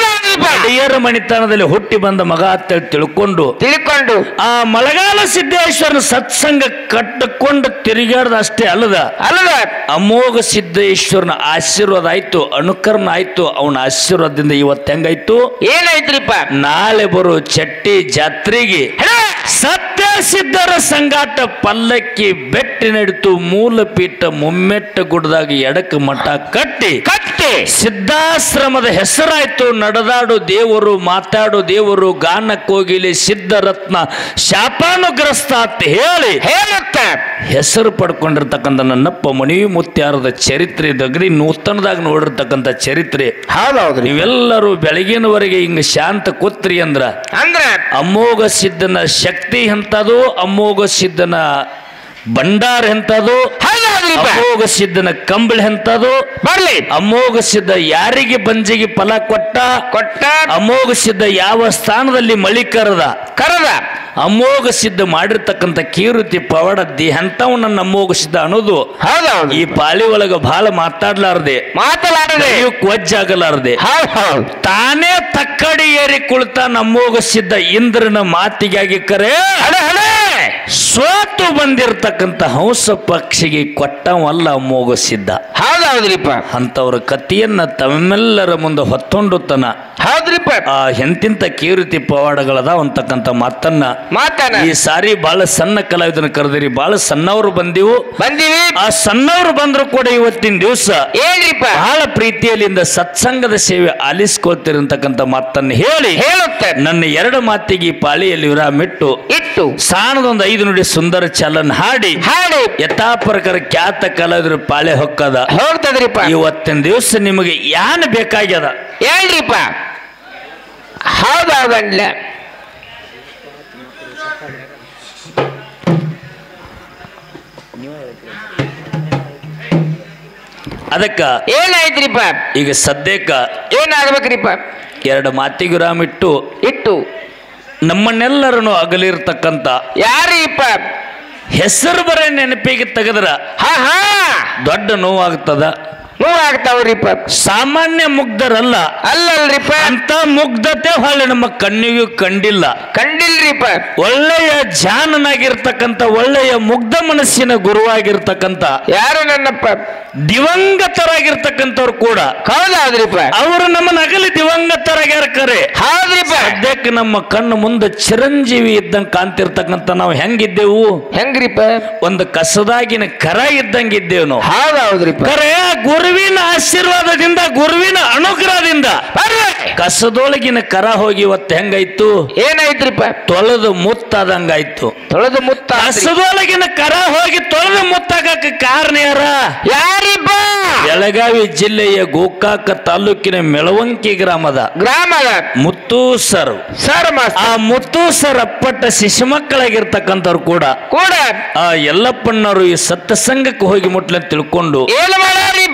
ಅಡಿಯರ ಮಣಿತನದಲ್ಲಿ ಹುಟ್ಟಿ ಬಂದ ಮಗ ಅಂತ ತಿಳ್ಕೊಂಡು ತಿಳ್ಕೊಂಡು ಆ ಮಳಗಾಲ ಸಿದ್ದೇಶ್ವರನ ಸತ್ಸಂಗ ಕಟ್ಟಿಕೊಂಡು ತಿರುಗಾಡ್ದ ಅಷ್ಟೇ ಅಲ್ಲದ ಅಲ್ಲದ ಅಮೋಘ ಸಿದ್ದೇಶ್ವರನ ಆಶೀರ್ವಾದ ಆಯ್ತು, ಅನುಕರಣ ಆಯ್ತು. ಅವನ ಆಶೀರ್ವಾದದಿಂದ ಇವತ್ತು ಹೆಂಗಾಯ್ತು, ಏನಾಯ್ತ್ರಿಪ್ಪ? ನಾಳೆ ಬರೋ ಚಟ್ಟಿ ಜಾತ್ರೆಗೆ ಸತ್ಯ ಸಿದ್ಧರ ಸಂಗಾಟ ಪಲ್ಲಕ್ಕಿ ಬೆಟ್ಟಿ ನಡಿತು. ಮೂಲ ಪೀಠ ಮುಮ್ಮೆಟ್ಟ ಗುಡ್ದಾಗ ಎಡಕ ಮಠ ಕಟ್ಟಿ ಕಟ್ಟಿ ಸಿದ್ಧಾಶ್ರಮದ ಹೆಸರಾಯ್ತು. ನಡೆದಾಡು ದೇವರು, ಮಾತಾಡು ದೇವರು, ಗಾನ ಕೋಗಿಲೆ ಸಿದ್ಧರತ್ನ ಶಾಪಾನುಗ್ರಸ್ತ ಅಂತ ಹೇಳಿ ಹೇಳುತ್ತೆ ಹೆಸರು ಪಡ್ಕೊಂಡಿರ್ತಕ್ಕಂಥ ನನ್ನಪ್ಪ ಮಣಿವಿ ಮುತ್ಯಾರದ ಚರಿತ್ರೆ ದಗರಿ ನೂತನದಾಗ ನೋಡಿರ್ತಕ್ಕಂಥ ಚರಿತ್ರೆ. ಹೌದೌದು. ನೀವೆಲ್ಲರೂ ಬೆಳಗಿನವರೆಗೆ ಹಿಂಗ ಶಾಂತ ಕೂತ್ರಿ ಅಂದ್ರ ಅಂದ್ರ ಅಮೋಘ ಸಿದ್ಧನ ಶಕ್ತಿ ಎಂತದು, ಅಮೋಘ ಸಿದ್ಧನ ಭಂಡಾರ ಎಂತದು, ಅಮೋಘ ಸಿದ್ಧನ ಕಂಬಳಿ ಎಂತದು. ಬರ್ಲಿ ಅಮೋಘ ಸಿದ್ಧ ಯಾರಿಗೆ ಬಂಜಿಗೆ ಫಲ ಕೊಟ್ಟ ಕೊಟ್ಟ ಅಮೋಘ ಸಿದ್ಧ ಯಾವ ಸ್ಥಾನದಲ್ಲಿ ಮಳಿ ಕರೆದ ಕರದ ಅಮೋಘ ಸಿದ್ಧ ಮಾಡಿರ್ತಕ್ಕಂಥ ಕೀರುತಿ ಪವಾಡದ್ದಿ ಅಂತವ್ ನನ್ನ ಅಮೋಘ ಸಿದ್ಧ ಅನ್ನೋದು ಹೌದೌದು. ಈ ಪಾಳಿ ಒಳಗ ಬಹಳ ಮಾತಾಡ್ಲಾರ್ದೆ ಮಾತನಾಡದೆ ಕೊಜ್ಜಾಗಲಾರ್ದೆ ಹೌದು ಹೌದು ತಾನೇ ತಕ್ಕಡಿ ಏರಿ ಕುಳಿತ ನಮ್ಮೋಗ ಸಿದ್ಧ ಇಂದ್ರನ ಮಾತಿಗಾಗಿ ಕರೆ ಸೋತು ಬಂದಿರತಕ್ಕಂಥ ಹಂಸ ಪಕ್ಷಿಗೆ ಕೊಟ್ಟವಲ್ಲ ಅಮ್ಮೋಗ ಸಿದ್ಧ. ಹೌದೌದ್ರಿಪ್ಪ. ಅಂತವ್ರ ಕಥೆಯನ್ನ ತಮ್ಮೆಲ್ಲರ ಮುಂದೆ ಹೊತ್ತೊಂಡು ತನ ಹೌದ್ರಿಪ್ಪ ಆ ಎಂತಿಂತ ಕೀರ್ತಿ ಪವಾಡಗಳದಾವ ಅಂತಕ್ಕಂಥ ಮಾತನ್ನ ಮಾತನ್ನ ಈ ಸಾರಿ ಬಹಳ ಸಣ್ಣ ಕಲಾವಿದನ ಕರೆದಿರಿ. ಬಹಳ ಸಣ್ಣವರು ಬಂದಿವು ಬಂದಿವಿ. ಆ ಸಣ್ಣವರು ಬಂದ್ರು ಕೂಡ ಇವತ್ತಿನ ದಿವಸ ಏನ್ರಿಪ್ಪ ಬಹಳ ಪ್ರೀತಿಯಲ್ಲಿಂದ ಸತ್ಸಂಗದ ಸೇವೆ ಆಲಿಸ್ಕೊಳ್ತಿರಂತಕ್ಕಂಥ ಮಾತನ್ನು ಹೇಳಿ ಹೇಳುತ್ತೆ ನನ್ನ ಎರಡು ಮಾತಿಗೆ ಈ ಪಾಳಿಯಲ್ಲಿ ವಿರಾಮಿಟ್ಟು ಇಟ್ಟು ಸಾಣದೊಂದು ಐದು ನುಡಿ ಸುಂದರ ಚಲನ್ ಹಾಡಿ ಹಾಡಿ ಯಥಾ ಪ್ರಕಾರ ಖ್ಯಾತ ಕಲಾವಿದರು ಪಾಳೆ ಹೊಕ್ಕದ ಹೋಗ್ತದ್ರಿಪ್ಪ. ಇವತ್ತಿನ ದಿವಸ ನಿಮಗೆ ಯಾನ್ ಬೇಕಾಗ್ಯದ ಹೇಳ್ರಿಪ್ಪ. ಹೌದೌದಲ್ಲ ಅದಕ್ಕ ಏನಾಯ್ತ್ರಿಪ್ಪ? ಈಗ ಸದ್ಯಕ್ಕ ಏನಾಗ್ಬೇಕ್ರಿಪ್ಪ? ಎರಡು ಮಾತಿಗೆ ವಿರಾಮಿಟ್ಟು ಇಟ್ಟು ನಮ್ಮನ್ನೆಲ್ಲರನ್ನು ಅಗಲಿರ್ತಕ್ಕಂಥ ಯಾರಿಪ್ಪ ಹೆಸರು ಬರೇ ನೆನಪಿಗೆ ತೆಗೆದ್ರ ಹಾ ಹಾ ದೊಡ್ಡ ನೋವಾಗ್ತದ. ನೋವು ಆಗ್ತಾವ್ರಿಪ್ಪ. ಸಾಮಾನ್ಯ ಮುಗ್ಧರಲ್ಲ ಅಲ್ಲಲ್ರಿಪ್ಪ. ಅಂತ ಮುಗ್ಧತೆ ಹೊಳ್ಳಿ ನಮ್ಮ ಕಣ್ಣಿಗೂ ಕಂಡಿಲ್ಲ. ಕಂಡಿಲ್ರಿಪ್ಪ. ಒಳ್ಳೆಯ ಜಾನನಾಗಿರ್ತಕ್ಕಂಥ ಒಳ್ಳೆಯ ಮುಗ್ಧ ಮನಸ್ಸಿನ ಗುರುವಾಗಿರ್ತಕ್ಕಂಥ ಯಾರು ನನ್ನಪ್ಪ ದಿವಂಗತರಾಗಿರ್ತಕ್ಕಂಥವ್ರು ಕೂಡ ಹೌದಾದ್ರಿಪ್ಪ. ಅವರು ನಮ್ಮನ್ನ ಅಗಲಿ ದಿವಂಗತರಾಗ್ಯಾರ ಕರೆ. ಹೌದ್ರಿಪ್ಪ. ಸದ್ಯಕ್ಕೆ ನಮ್ಮ ಕಣ್ಣು ಮುಂದೆ ಚಿರಂಜೀವಿ ಇದ್ದಂಗೆ ಕಾಣ್ತಿರ್ತಕ್ಕಂಥ ನಾವು ಹೆಂಗಿದ್ದೆವು? ಹೆಂಗ್ರಿಪ್ಪ? ಒಂದು ಕಸದಾಗಿನ ಕರ ಇದ್ದಂಗಿದ್ದೇವು ನಾವು. ಹೌದೌದ್ರಿಪ್ಪ. ಕರೆ ಗುರುವಿನ ಆಶೀರ್ವಾದದಿಂದ ಗುರುವಿನ ಅನುಗ್ರಹದಿಂದ ಕಸದೊಳಗಿನ ಕರ ಹೋಗಿ ಇವತ್ತು ಹೆಂಗಾಯ್ತು? ಏನಾಯ್ತ್ರಿಪ್ಪ? ತೊಳೆದು ಮುತ್ತಾದಂಗಾಯ್ತು. ತೊಳೆದು ಮುತ್ತ ಕಸದೊಳಗಿನ ಕರ ಹೋಗಿ ತೊಳೆದು ಮುತ್ತಾಗಕ್ಕೆ ಕಾರಣ ಯಾರ? ಯಾರಿಪ್ಪ? ಬೆಳಗಾವಿ ಜಿಲ್ಲೆಯ ಗೋಕಾಕ ತಾಲೂಕಿನ ಮೆಳವಂಕಿ ಗ್ರಾಮದ ಗ್ರಾಮದ ಮುತ್ತು ಸರ್ ಸರ್ ಆ ಮುತ್ತು ಸರ್ ಅಪ್ಪಟ್ಟ ಶಿಶು ಮಕ್ಕಳಾಗಿರ್ತಕ್ಕಂಥವ್ರು ಕೂಡ ಕೂಡ ಆ ಯಲ್ಲಪ್ಪಣ್ಣವರು ಈ ಸತ್ಸಂಗಕ್ಕೆ ಹೋಗಿ ಮುಟ್ಲ ತಿಳ್ಕೊಂಡು ಏನು ಮಾಡ್ಯಾರಿಪ್ಪ?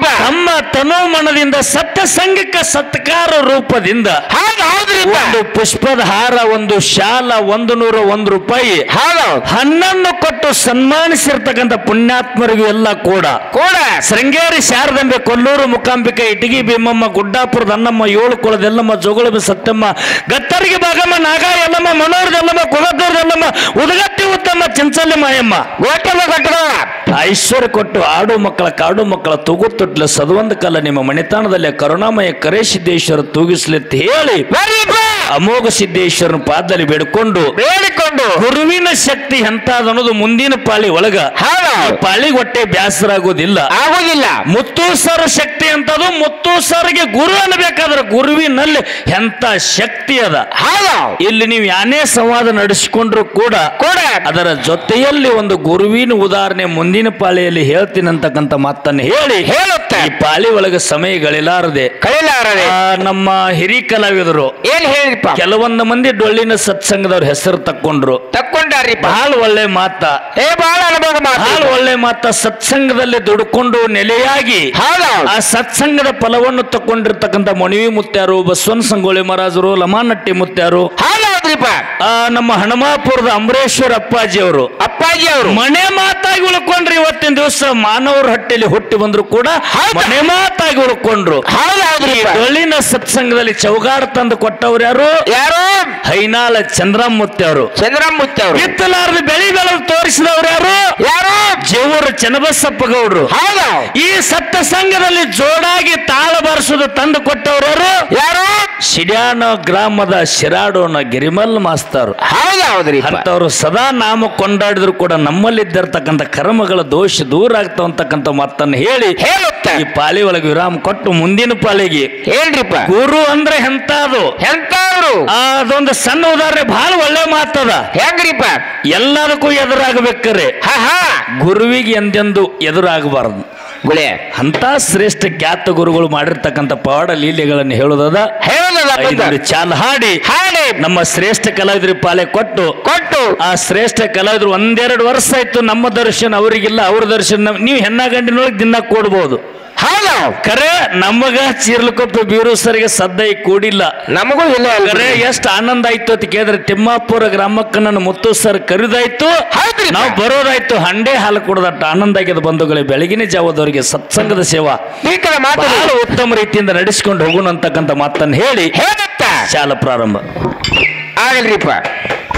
ಹೌದ್ರಿಪ್ಪ ತಮ್ಮ ತನೋಮನದಿಂದ ಸತ್ಯ ಸಂಘಕ್ಕ ಸತ್ಕಾರ ರೂಪದಿಂದ ಹೌದು ಹೌದ್ರಿಪ್ಪ ಒಂದು ಪುಷ್ಪದ ಹಾರ, ಒಂದು ಶಾಲ, ಒಂದು ನೂರ ಒಂದು ರೂಪಾಯಿ ಹೌದೌದು ಹಣ್ಣನ್ನು ಕೊಟ್ಟು ಸನ್ಮಾನಿಸಿರ್ತಕ್ಕಂಥ ಪುಣ್ಯಾತ್ಮರಿಗೂ ಎಲ್ಲ ಕೂಡ ಕೂಡ ಶೃಂಗೇರಿ ಶಾರದಾಂಬೆ, ಕೊಲ್ಲೂರು ಮುಕಾಂಬಿಕೆ, ಇಟಗಿ ಭೀಮಮ್ಮ, ಗುಡ್ಡಾಪುರದ ಅನ್ನಮ್ಮ, ಏಳು ಕುಳದ ಎಲ್ಲಮ್ಮ, ಜೋಗುಳಬಿ ಸತ್ಯಮ್ಮ, ಗತ್ತರಿಗೆ ಭಾಗಮ್ಮ, ನಾಗ ಎಲ್ಲಮ್ಮ, ಮನೋರ್ದ ಎಲ್ಲಮ್ಮ, ಕೊಗದ್ದೂರ್ದ ಎಲ್ಲಮ್ಮ, ಉದಗಟ್ಟಿ ಉತ್ತಮ್ಮ, ಚಿಂಚಲ್ಲಿ ಮಾಯಮ್ಮ, ಗೋಟಮ್ಮ ಕಟ್ಟದ ಐಶ್ವರ್ಯ ಕೊಟ್ಟು ಆಡು ಮಕ್ಕಳ ಕಾಡು ಮಕ್ಕಳ ತೂಗುತ್ತೊಟ್ಲ ಸದೊಂದು ಕಾಲ ನಿಮ್ಮ ಮಣಿತಾಣದಲ್ಲಿ ಕರುಣಾಮಯ ಕರೇಸಿದ್ದೇಶ್ವರ ತೂಗಿಸ್ಲಿತ್ತು ಹೇಳಿ ಬರ್ರಿಪ್ಪ ಅಮೋಘ ಸಿದ್ದೇಶ್ವರನ ಪಾದದಲ್ಲಿ ಬೇಡಿಕೊಂಡು ಬೇಡಿಕೊಂಡು ಗುರುವಿನ ಶಕ್ತಿ ಎಂತಾದ ಅನ್ನೋದು ಮುಂದಿನ ಪಾಳಿ ಒಳಗ ಹೌದು ಪಾಳಿಗೆ ಹೊಟ್ಟೆ ಬ್ಯಾಸರ ಆಗೋದಿಲ್ಲ ಆಗೋದಿಲ್ಲ. ಮುತ್ತು ಸರ್ ಶಕ್ತಿ ಅಂತದು ಮುತ್ತು ಸರ್ಗೆ ಗುರು ಅನ್ನಬೇಕಾದ್ರೆ ಗುರುವಿನಲ್ಲಿ ಎಂತ ಶಕ್ತಿ ಅದ. ಹೌದು ಇಲ್ಲಿ ನೀವು ಯಾನೇ ಸಂವಾದ ನಡೆಸಿಕೊಂಡ್ರು ಕೂಡ ಕೂಡ ಅದರ ಜೊತೆಯಲ್ಲಿ ಒಂದು ಗುರುವಿನ ಉದಾಹರಣೆ ಮುಂದಿನ ಪಾಳಿಯಲ್ಲಿ ಹೇಳ್ತೀನಿ ಅಂತಕ್ಕಂಥ ಮಾತನ್ನು ಹೇಳಿ ಹೇಳುತ್ತೆ ಈ ಪಾಳಿ ಒಳಗೆ ಸಮಯಗಳಿಲಾರದೆ ಕಳಿಲಾರದೆ ಆ, ನಮ್ಮ ಹಿರಿ ಕಲಾವಿದರು ಏನ್ ಹೇಳಿಪ್ಪ ಕೆಲವೊಂದು ಮಂದಿ ಡೊಳ್ಳಿನ ಸತ್ಸಂಗದವ್ರ ಹೆಸರು ತಕ್ಕೊಂಡ್ರು. ತಕ್ಕೊಂಡಾರಿಪ್ಪ ಬಹಳ ಒಳ್ಳೆ ಮಾತ, ಏ ಬಹಳ ಅನುಭವ ಬಹಳ ಮಾತು ಒಳ್ಳೆ ಮಾತ. ಸತ್ಸಂಗದಲ್ಲಿ ದುಡ್ಕೊಂಡು ನೆಲೆಯಾಗಿ ಹೌದು ಆ ಸತ್ಸಂಗದ ಫಲವನ್ನು ತಕೊಂಡಿರ್ತಕ್ಕಂಥ ಮಣಿವಿ ಮುತ್ಯಾರು, ಬಸವನ ಸಂಗೊಳ್ಳಿ ಮಹಾರಾಜರು, ಲಮಾನಟ್ಟಿ ಮುತ್ಯಾರು, ಹೌದ್ರಿಪ್ಪ ಆ ನಮ್ಮ ಹನುಮಾಪುರದ ಅಂಬರೇಶ್ವರ ಅಪ್ಪಾಜಿ ಅವರು ಅಪ್ಪಾಜಿ ಅವರು ಮನೆ ಮಾತಾಗಿ ಉಳ್ಕೊಂಡ್ರು. ಇವತ್ತಿನ ದಿವಸ ಮಾನವರ ಹಟ್ಟಿಯಲ್ಲಿ ಹುಟ್ಟಿ ಬಂದ್ರು ಕೂಡ ಹೌದು. ಮನೆ ಮಾತಾಗಿ ಉಳ್ಕೊಂಡ್ರು. ಹೌದು ಹೌದ್ರಿಪ್ಪ ಡೊಳ್ಳಿನ ಸತ್ಸಂಗದಲ್ಲಿ ಚೌಗಾಡ ತಂದು ಕೊಟ್ಟವ್ರು ಯಾರು? ಯಾರು ಹೈನಾಳ ಚಂದ್ರಮೂರ್ತಿ ಅವರು. ಚಂದ್ರಮೂರ್ತಿ ಅವರು ಬಿತ್ತಲಾರ್ದ ಬೆಳಿ ಬೆಳೆದು ತೋರಿಸಿದವ್ರು ಯಾರು? ಯಾರು ಜೇವೂರು ಚನ್ನಬಸಪ್ಪ ಗೌಡ್ರು. ಹೌದು ಈ ಸತ್ಯ ಸಂಘದಲ್ಲಿ ಜೋಡಾಗಿ ತಾಳ ಬಾರಿಸುವುದು ತಂದು ಕೊಟ್ಟವ್ರು ಯಾರು? ಯಾರು ಸಿಡ್ಯಾನ ಗ್ರಾಮದ ಶಿರಾಡೋನ ಗಿರಿಮಲ್ ಮಾಸ್ತರ್. ಹೌದು ಹೌದ್ರಿಪ್ಪ ಅಂತವ್ರು ಸದಾ ನಾಮ ಕೊಂಡಾಡಿದ್ರು ಕೂಡ ನಮ್ಮಲ್ಲಿದ್ದಿರ್ತಕ್ಕಂಥ ಕರ್ಮಗಳ ದೋಷ ದೂರ ಆಗ್ತಾವ ಅಂತಕ್ಕಂಥ ಮಾತನ್ನು ಹೇಳಿ ಹೇಳುತ್ತೆ ಈ ಪಾಳಿ ಒಳಗೆ ವಿರಾಮ ಕೊಟ್ಟು ಮುಂದಿನ ಪಾಳಿಗೆ ಹೇಳ್ರಿಪ್ಪ ಗುರು ಅಂದ್ರೆ ಎಂತದು ಎಂತವ್ರು ಅದೊಂದು ಸಣ್ಣ ಉದಾಹರಣೆ ಬಹಳ ಒಳ್ಳೆ ಮಾತದ. ಹೆಂಗ್ರಿಪ್ಪ ಎಲ್ಲದಕ್ಕೂ ಎದುರಾಗಬೇಕಾರೆ ಹಾ ಹಾ ಗುರುವಿಗೆ ಎಂದೆಂದು ಎದುರಾಗಬಾರದು. ಗುಳೆ ಅಂತ ಶ್ರೇಷ್ಠ ಖ್ಯಾತ ಗುರುಗಳು ಮಾಡಿರ್ತಕ್ಕಂಥ ಪವಾಡ ಲೀಲೆಗಳನ್ನು ಹೇಳುವುದದ ಹೇಳೋದಲ್ಲ ಐದು ಚಾಲ್ ಹಾಡಿ ಹಾಡಿ ನಮ್ಮ ಶ್ರೇಷ್ಠ ಕಲಾವಿದರಿ ಪಾಲೆ ಕೊಟ್ಟು ಕೊಟ್ಟು ಆ ಶ್ರೇಷ್ಠ ಕಲಾವಿದರು ಒಂದೆರಡು ವರ್ಷ ಆಯ್ತು ನಮ್ಮ ದರ್ಶನ ಅವರಿಗಿಲ್ಲ, ಅವ್ರ ದರ್ಶನ ನಮ್- ನೀವು ಹೆಣ್ಣ ಗಂಡಿನೊಳಗೆ ದಿನ ಕೊಡ್ಬೋದು. ಹೌದು ಕರೆ ನಮಗ ಚೀರ್ಲಕೊಪ್ಪ ಬೀರು ಸರಿಗೆ ಸದ್ದ ಈ ಕೂಡಿಲ್ಲ. ನಮಗೂ ಇಲ್ಲ ಕರೆ ಎಷ್ಟು ಆನಂದ ಆಯ್ತು ಅಂತ ಕೇಳಿದ್ರೆ ತಿಮ್ಮಾಪುರ ಗ್ರಾಮಕ್ಕೆ ನನ್ನ ಮುತ್ತು ಸರ್ ಕರಿದಾಯ್ತು, ಹೌದ್ರಿ ನಾವು ಬರೋದಾಯ್ತು, ಹಂಡೆ ಹಾಲು ಕೊಡದಟ್ಟು ಆನಂದ ಆಗ್ಯದ ಬಂಧುಗಳೇ. ಬೆಳಗಿನ ಜಾವದವರಿಗೆ ಸತ್ಸಂಗದ ಸೇವಾ ಟೀಕದ ಮಾತು ಬಹಳ ಉತ್ತಮ ರೀತಿಯಿಂದ ನಡೆಸಿಕೊಂಡು ಹೋಗೋಣ ಅಂತಕ್ಕಂಥ ಮಾತನ್ನು ಹೇಳಿ ಹೇಳುತ್ತ ಶಾಲ ಪ್ರಾರಂಭ ಆಗಲ್ರಿಪ್ಪ.